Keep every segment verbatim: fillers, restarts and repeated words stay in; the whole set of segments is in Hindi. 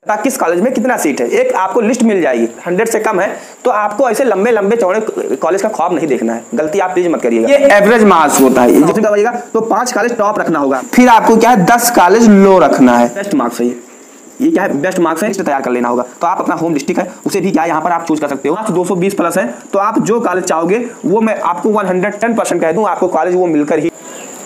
किस कॉलेज में कितना सीट है, एक आपको लिस्ट मिल जाएगी। हंड्रेड से कम है तो आपको ऐसे लंबे लंबे चौड़े कॉलेज का ख्वाब नहीं देखना है, गलती आप प्लीज मत करिएगा। ये एवरेज मार्क्स होता है, जितना करिएगा तो पांच कॉलेज टॉप रखना होगा, फिर आपको क्या है दस कॉलेज लो रखना है। बेस्ट मार्क्स है ये क्या है, बेस्ट मार्क्स है, इसे तैयार कर लेना होगा। तो आप अपना होम डिस्ट्रिक्ट है उसे भी क्या यहाँ पर आप चूज कर सकते हो। दो सौ बीस प्लस है तो आप जो कॉलेज चाहोगे वो मैं आपको वन हंड्रेड टेन परसेंट कह दूँ, आपको कॉलेज वो मिलकर ही।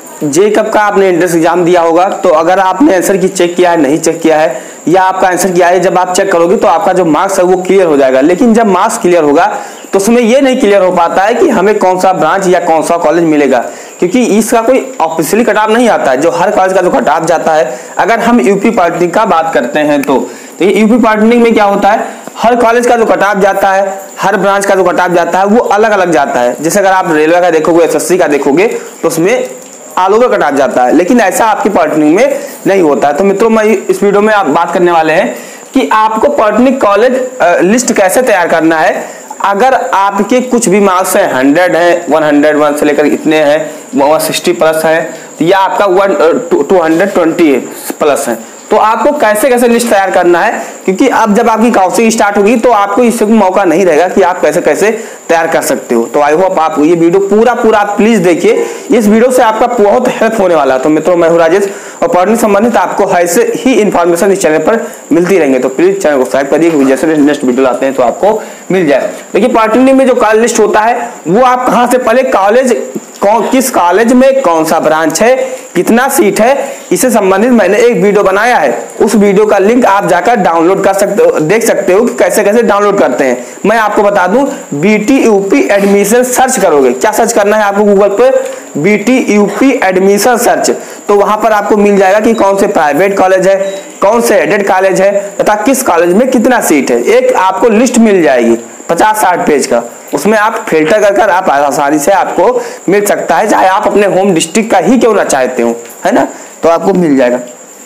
जे कब का आपने एंट्रेंस एग्जाम दिया होगा, तो अगर आपने आंसर की चेक किया है नहीं चेक किया है, या आपका आंसर किया है, जब आप चेक करोगे तो आपका जो मार्क्स है वो क्लियर हो जाएगा। लेकिन जब मार्क्स क्लियर होगा तो उसमें ये नहीं क्लियर हो पाता है कि हमें कौन सा ब्रांच या कौन सा कॉलेज मिलेगा, क्योंकि इसका कोई ऑफिशियली कट ऑफ नहीं आता है। जो हर कॉलेज का जो कट ऑफ जाता है, अगर हम यूपी पॉलिटेक्निक का बात करते हैं तो ये यूपी पॉलिटेक्निक में क्या होता है, हर कॉलेज का जो कट ऑफ जाता है, हर ब्रांच का जो कट ऑफ जाता है वो अलग अलग जाता है। जैसे अगर आप रेलवे का देखोगे, एसएससी का देखोगे तो उसमें ऑल ओवर कट ऑफ जाता है, लेकिन ऐसा आपकी पॉलिटेक्निक में नहीं होता है। तो मित्रों, मैं इस वीडियो में आप बात करने वाले हैं कि आपको पॉलिटेक्निक कॉलेज लिस्ट कैसे तैयार करना है। अगर आपके कुछ भी मार्क्स है, हंड्रेड है, वन हंड्रेड वन से लेकर इतने हैं, सिक्सटी प्लस है, या आपका one two hundred twenty plus है, तो आपको कैसे कैसे लिस्ट तैयार करना है, क्योंकि अब जब आपकी काउंसलिंग स्टार्ट होगी तो आपको इससे मौका नहीं रहेगा कि आप कैसे कैसे तैयार कर सकते हो। तो आई होप आप ये वीडियो पूरा पूरा आप प्लीज देखिए, इस वीडियो से आपका बहुत हेल्प होने वाला है। तो मित्रों, मैं हूं राजेश और पढ़ने संबंधित आपको ऐसे ही इंफॉर्मेशन इस चैनल पर मिलती रहेंगे, तो प्लीज चैनल को सब्सक्राइब करिए, जैसे नेक्स्ट वीडियो आते हैं तो आपको मिल जाए। देखिए, पॉलिटेक्निक में जो कॉलेज लिस्ट होता है वो आप कहां से, पहले कॉलेज कौन, किस कॉलेज में कौन सा ब्रांच है, कितना सीट है, इससे संबंधित मैंने एक वीडियो बनाया है। उस वीडियो का लिंक आप जाकर डाउनलोड कर सकते हो, देख सकते हो कि कैसे कैसे डाउनलोड करते हैं। मैं आपको बता दूं, बीटी यूपी एडमिशन सर्च करोगे, क्या सर्च करना है आपको गूगल पे, बीटी यूपी एडमिशन सर्च, तो वहां पर आपको मिल जाएगा कि कौन से प्राइवेट कॉलेज है, कौन से एडेड कॉलेज है, तथा किस कॉलेज में कितना सीट है। एक आपको लिस्ट मिल जाएगी पचास साठ पेज का, उसमें आप फिल्टर कर कर आप आसानी से आपको मिल सकता है, चाहे आप अपने होम डिस्ट्रिक्ट का ही क्यों ना चाहते हो, है ना, तो आपको मिल जाएगा।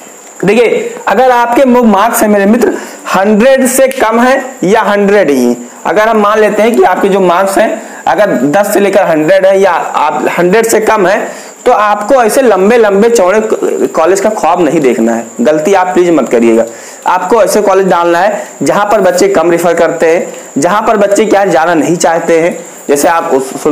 देखिए, अगर आपके मार्क्स है मेरे मित्र हंड्रेड से कम है या हंड्रेड ही, अगर हम मान लेते हैं कि आपके जो मार्क्स हैं अगर दस से लेकर हंड्रेड है या आप हंड्रेड से कम है, तो आपको ऐसे लंबे लंबे चौड़े कॉलेज का ख्वाब नहीं देखना है, गलती आप प्लीज मत करिएगा। आपको ऐसे कॉलेज डालना है जहां पर बच्चे कम रेफर करते हैं, जहां पर बच्चे क्या जाना नहीं चाहते हैं, जैसे आप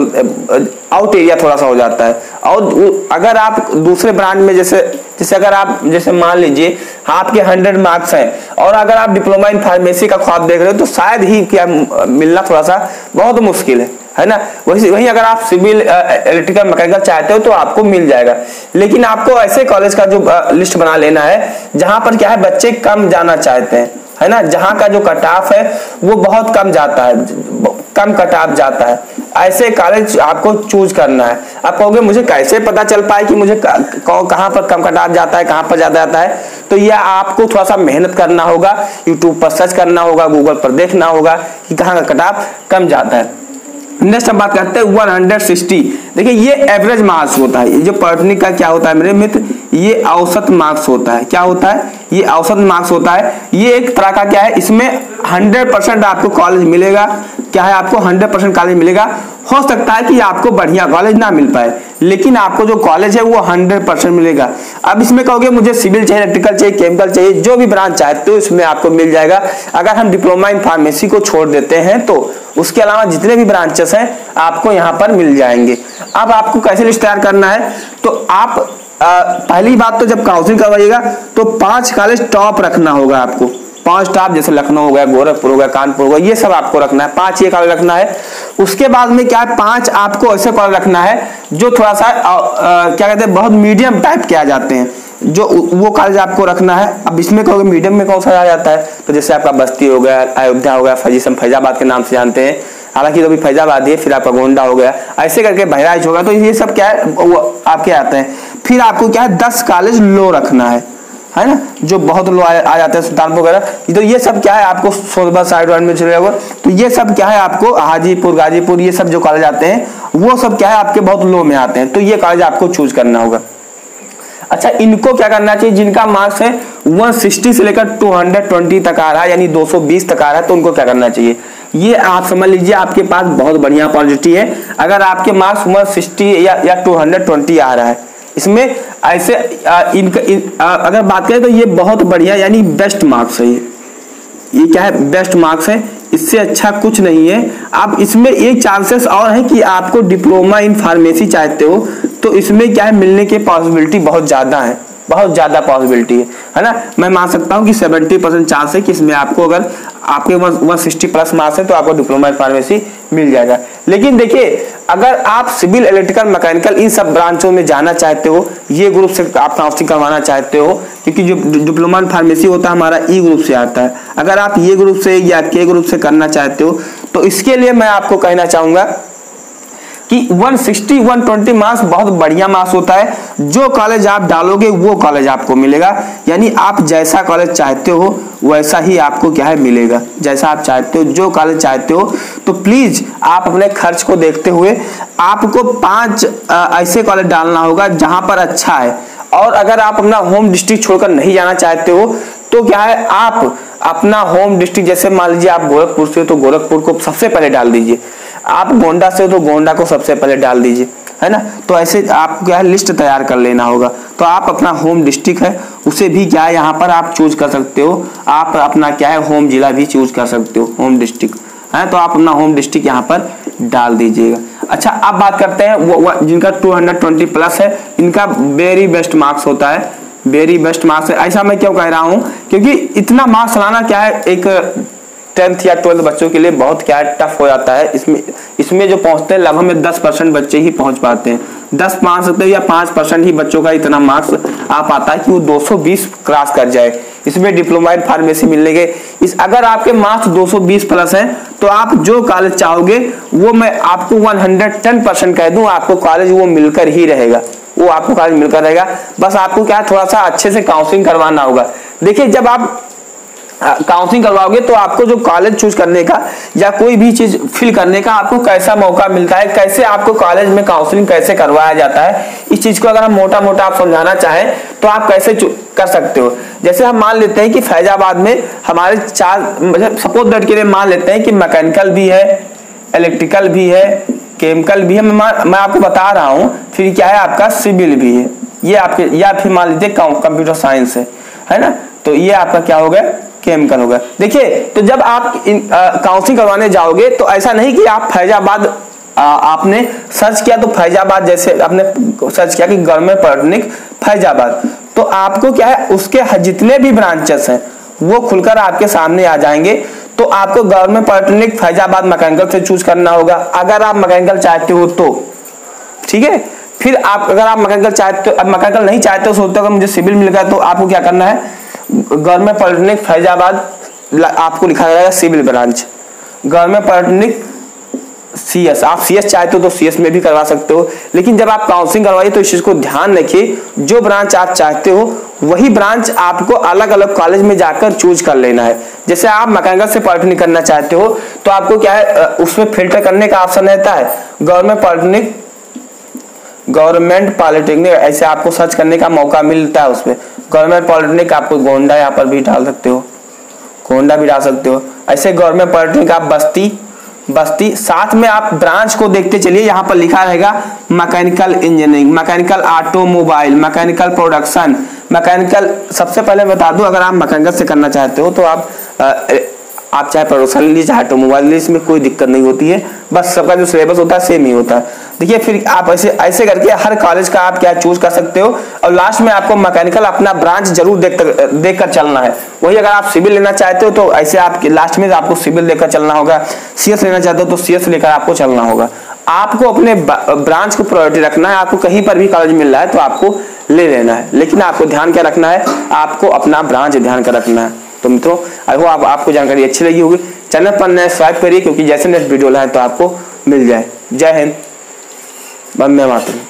आउट एरिया थोड़ा सा हो जाता है। और अगर आप दूसरे ब्रांच में जैसे जैसे अगर आप जैसे मान लीजिए आपके हंड्रेड मार्क्स हैं और अगर आप डिप्लोमा इन फार्मेसी का ख्वाब देख रहे हो, तो शायद ही क्या मिलना थोड़ा सा बहुत मुश्किल है, है ना। वही वही अगर आप सिविल इलेक्ट्रिकल मैकेनिकल चाहते हो तो आपको मिल जाएगा। लेकिन आपको ऐसे कॉलेज का जो लिस्ट बना लेना है जहां पर क्या है बच्चे कम जाना चाहते हैं, है ना, जहां का जो कट ऑफ है वो बहुत कम जाता है, कम कट ऑफ जाता है, ऐसे कॉलेज आपको चूज करना है। आप कहोगे मुझे कैसे पता चल पाए कि मुझे कहां पर कम कट ऑफ जाता है, कहां पर ज्यादा जाता है, तो यह आपको थोड़ा सा मेहनत करना होगा, यूट्यूब पर सर्च करना होगा, गूगल पर देखना होगा कि कहां का कट ऑफ कम जाता है। नेक्स्ट हम बात करते हैं वन हंड्रेड सिक्सटी। देखिए, ये एवरेज मार्क्स होता है, ये जो पॉलिटेक्निक का क्या होता है मेरे मित्र, ये औसत मार्क्स होता है। क्या होता है, ये औसत मार्क्स होता है। ये एक तरह का क्या है, इसमें हंड्रेड परसेंट आपको कॉलेज मिलेगा, क्या है आपको हंड्रेड परसेंट कॉलेज मिलेगा। हो सकता है कि आपको बढ़िया कॉलेज ना मिल पाए, लेकिन आपको जो कॉलेज है वो हंड्रेड परसेंट मिलेगा। अब इसमें कहोगे मुझे सिविल चाहिए, इलेक्ट्रिकल चाहिए, केमिकल चाहिए, जो भी ब्रांच चाहते हो इसमें आपको मिल जाएगा। अगर हम डिप्लोमा इन फार्मेसी को छोड़ देते हैं तो उसके अलावा जितने भी ब्रांचेस हैं आपको यहाँ पर मिल जाएंगे। अब आपको कैसे लिस्ट तैयार करना है, तो आप आ, पहली बात तो जब काउंसलिंग करवाइएगा तो पांच कॉलेज टॉप रखना होगा आपको, पांच टॉप, जैसे लखनऊ हो गया, गोरखपुर हो गया, कानपुर हो गया, ये सब आपको रखना है, पांच ये कॉलेज रखना है। उसके बाद में क्या है, पांच आपको ऐसे कॉलेज रखना है जो थोड़ा सा आ, आ, क्या कहते हैं बहुत मीडियम टाइप के आ जाते हैं, जो वो कॉलेज आपको रखना है। अब इसमें कहोगे मीडियम में कौन सा आ जाता है, तो जैसे आपका बस्ती हो गया, अयोध्या हो गया, फैजिसम फैजाबाद के नाम से जानते हैं, हालांकि तो भी फैजाबाद है, फिर आपका गोंडा हो गया, ऐसे करके बहराइच होगा, तो ये सब क्या है वो आपके आते हैं। फिर आपको क्या है दस कॉलेज लो रखना है, है ना, जो बहुत लो आ, आ जाते हैं, सुल्तानपुर वगैरह, तो ये सब क्या है आपको सोलह साइड में चले जाओगे, तो ये सब क्या है आपको हाजीपुर, गाजीपुर, ये सब जो कॉलेज आते हैं वो सब क्या है आपके बहुत लो में आते हैं, तो ये कॉलेज आपको चूज करना होगा। अच्छा, इनको क्या करना चाहिए, जिनका मार्क्स है वन सिक्सटी से लेकर टू ट्वेंटी तक आ रहा है, यानी दो सौ बीस तक आ रहा है, तो उनको क्या करना चाहिए, ये आप समझ लीजिए आपके पास बहुत बढ़िया अपॉर्चुनिटी है। अगर आपके मार्क्स वन सिक्सटी या या टू ट्वेंटी आ रहा है, इसमें ऐसे आ, इनका इन, आ, अगर बात करें तो ये बहुत बढ़िया यानी बेस्ट मार्क्स है, ये ये क्या है, बेस्ट मार्क्स है, इससे अच्छा कुछ नहीं है। अब इसमें एक चांसेस और है कि आपको डिप्लोमा इन फार्मेसी चाहते हो तो इसमें क्या है, मिलने की पॉसिबिलिटी बहुत ज़्यादा है, बहुत ज़्यादा पॉसिबिलिटी है, है ना। मैं मान सकता हूँ कि सत्तर परसेंट चांस है कि इसमें आपको, अगर आपके एक सौ साठ प्लस मार्क्स है तो आपको डिप्लोमा इन फार्मेसी मिल जाएगा। लेकिन देखिए, अगर आप सिविल, इलेक्ट्रिकल, मैकेनिकल इन सब ब्रांचों में जाना चाहते हो, ये ग्रुप से आप काउंसलिंग करवाना चाहते हो, क्योंकि जो डिप्लोमा इन फार्मेसी होता है हमारा ई ग्रुप से आता है, अगर आप ये ग्रुप से या के ग्रुप से करना चाहते हो तो इसके लिए मैं आपको कहना चाहूँगा कि एक सौ साठ, एक सौ बीस मार्क्स बहुत बढ़िया मार्क्स होता है। जो कॉलेज आप डालोगे वो कॉलेज आपको मिलेगा, यानी आप जैसा कॉलेज चाहते हो वैसा ही आपको क्या है मिलेगा, जैसा आप चाहते हो, जो कॉलेज चाहते हो। तो प्लीज आप अपने खर्च को देखते हुए आपको पांच ऐसे कॉलेज डालना होगा जहां पर अच्छा है। और अगर आप अपना होम डिस्ट्रिक्ट छोड़कर नहीं जाना चाहते हो तो क्या है, आप अपना होम डिस्ट्रिक्ट, जैसे मान लीजिए आप गोरखपुर से हो तो गोरखपुर को सबसे पहले डाल दीजिए, आप गोंडा से हो तो गोंडा को सबसे पहले डाल दीजिए, है ना। तो ऐसे आपको क्या है, लिस्ट तैयार कर लेना होगा। तो आप अपना होम डिस्ट्रिक्ट है उसे भी क्या है यहाँ पर आप चूज कर सकते हो, आप अपना क्या है होम जिला भी चूज कर सकते हो, होम डिस्ट्रिक्ट है, तो आप अपना होम डिस्ट्रिक्ट यहाँ पर डाल दीजिएगा। अच्छा, अब बात करते हैं वो, वो जिनका दो सौ बीस प्लस है, इनका वेरी बेस्ट मार्क्स होता है, वेरी बेस्ट मार्क्स है। ऐसा मैं क्यों कह रहा हूँ, क्योंकि इतना मार्क्स लाना क्या है, एक टेंथ या ट्वेल्थ बच्चों के लिए बहुत क्या है टफ हो जाता है। इसमें इसमें जो पहुंचते हैं लगभग में दस परसेंट बच्चे ही पहुंच पाते हैं, दस पाँच सकते या पाँच परसेंट ही बच्चों का इतना मार्क्स आ पाता है कि वो दो सौ बीस क्रॉस कर जाए। इसमें डिप्लोमा इन फार्मेसी मिलने के इस अगर आपके मार्क्स दो सौ बीस प्लस हैं तो आप जो कॉलेज चाहोगे वो मैं आपको एक सौ दस परसेंट कह दूं, आपको कॉलेज वो मिलकर ही रहेगा, वो आपको कॉलेज मिलकर रहेगा। बस आपको क्या थोड़ा सा अच्छे से काउंसलिंग करवाना होगा। देखिए, जब आप काउंसलिंग करवाओगे तो आपको जो कॉलेज चूज करने का या कोई भी चीज फिल करने का आपको कैसा मौका मिलता है, कैसे आपको कॉलेज में काउंसलिंग कैसे करवाया जाता है, इस चीज को अगर हम मोटा मोटा आप समझाना चाहें तो आप कैसे कर सकते हो। जैसे हम मान लेते हैं कि फैजाबाद में हमारे चार, सपोज दैट के लिए मान लेते हैं कि मैकेनिकल भी है, इलेक्ट्रिकल भी है, केमिकल भी है, मैं, मैं आपको बता रहा हूँ, फिर क्या है आपका सिविल भी है, ये आपके, या फिर मान लीजिए कंप्यूटर साइंस है, है ना। तो ये आपका क्या हो गया, केमिकल होगा। देखिए, तो जब आप काउंसलिंग करवाने जाओगे तो ऐसा नहीं कि आप फैजाबाद आ, आपने सर्च किया तो फैजाबाद, जैसे आपने सर्च किया कि गवर्नमेंट पॉलिटेक्निक फैजाबाद, तो आपको क्या है उसके जितने भी ब्रांचेस हैं वो खुलकर आपके सामने आ जाएंगे। तो आपको गवर्नमेंट पॉलिटेक्निक फैजाबाद मैकेनिकल से चूज करना होगा अगर आप मैकेनिकल चाहते हो तो, ठीक है। फिर आप अगर आप मैकेनिकल चाहते हो, मैकेनिकल नहीं चाहते हो, सोचते हो अगर मुझे सिविल मिल गया, तो आपको क्या करना है, गवर्नमेंट पॉलिटेक्निक फैजाबाद आपको लिखा जाएगा civil branch, government polytechnic CS, आप सीएस चाहते हो तो सीएस में भी करवा सकते हो। लेकिन जब आप काउंसलिंग करवाइए तो इस चीज को ध्यान रखिए, जो ब्रांच आप चाहते हो वही ब्रांच आपको अलग अलग कॉलेज में जाकर चूज कर लेना है। जैसे आप मैकेनिकल से पॉलिटेक्निक करना चाहते हो तो आपको क्या है उसमें फिल्टर करने का ऑप्शन रहता है, गवर्नमेंट पॉलिटेक्निक, गवर्नमेंट पॉलिटेक्निक ऐसे आपको सर्च करने का मौका मिलता है। उसमें गवर्नमेंट पॉलिटेक्निक आपको गोंडा यहाँ पर भी डाल सकते हो, गोंडा भी डाल सकते हो। ऐसे गवर्नमेंट पॉलिटेक्निक आप बस्ती, बस्ती साथ में आप ब्रांच को देखते चलिए, यहाँ पर लिखा रहेगा mechanical engineering, mechanical automobile, mechanical production, mechanical. सबसे पहले बता दूं, अगर आप मैकेनिकल से करना चाहते हो तो आप आ, आप चाहे प्रोडक्शन लीजिए चाहे ऑटोमोबाइल लीजिए, इसमें कोई दिक्कत नहीं होती है, बस सबका जो सिलेबस होता है सेम ही होता है। देखिए, फिर आप ऐसे ऐसे करके हर कॉलेज का आप क्या चूज कर सकते हो। और लास्ट में आपको मैकेनिकल अपना ब्रांच जरूर देख देख कर चलना है। वही अगर आप सिविल लेना चाहते हो तो ऐसे आप लास्ट में आपको सिविल लेकर चलना होगा, सीएस लेना चाहते हो तो सीएस लेकर आपको चलना होगा। आपको अपने ब्रांच को प्रायोरिटी रखना है। आपको कहीं पर भी कॉलेज मिल रहा है तो आपको ले लेना है, लेकिन आपको ध्यान क्या रखना है, आपको अपना ब्रांच ध्यान कर रखना है। तो मित्रों, आई होप आप, आपको जानकारी अच्छी लगी होगी। चैनल पर नए सब्सक्राइब करिए, क्योंकि जैसे नेक्स्ट वीडियो लाए तो आपको मिल जाए। जय हिंद, वंदे मातरम।